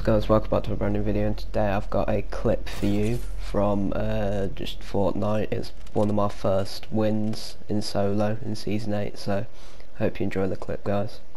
guys, welcome back to a brand new video, and today I've got a clip for you from just Fortnite. It's one of my first wins in solo in Season 8, so hope you enjoy the clip, guys.